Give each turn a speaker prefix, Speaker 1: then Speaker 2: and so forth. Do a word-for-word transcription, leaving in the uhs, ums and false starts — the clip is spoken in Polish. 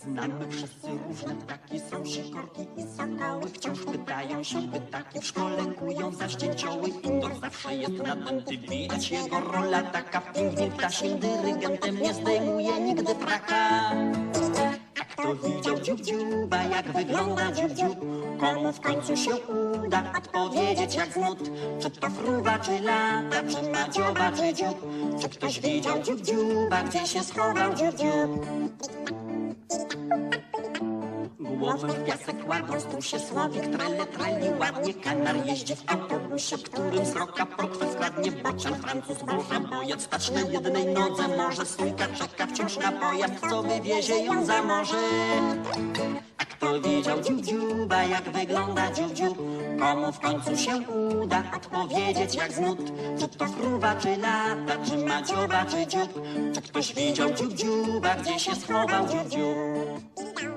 Speaker 1: Znamy wszyscy różne ptaki, są sikorki i sakały. Wciąż pytają się pytaki, w szkole kują zaścięcioły. Indoor zawsze jest nadęty, widać jego rola taka. Pingwin ptasim dyrygentem nie zdejmuje nigdy fraka. A kto widział dziób dziuba, jak wygląda dziób dziób? Komu w końcu się uda odpowiedzieć jak znud? Czy to fruwa, czy lata, czy ma dzioba, czy dziób? Czy ktoś widział dziób dziuba, gdzie się schował dziób dziób? Głowę w piasek ładną, stół się słowik, trele, treli, ładnie. Kanar jeździ w autobusie, którym z roka prokwę skradnie. Bocian, Francuz, burza, bojac, stać na jednej nodze. Może sójka czeka wciąż na pojazd, co wywiezie ją za morze. A kto widział dziób dziuba, jak wygląda dziób dziób? Komu w końcu się uda odpowiedzieć jak znud? Czy to fruwa, czy lata, czy ma dzioba, czy dziób? Czy ktoś widział dziób dziuba, gdzie się schował dziób dziób?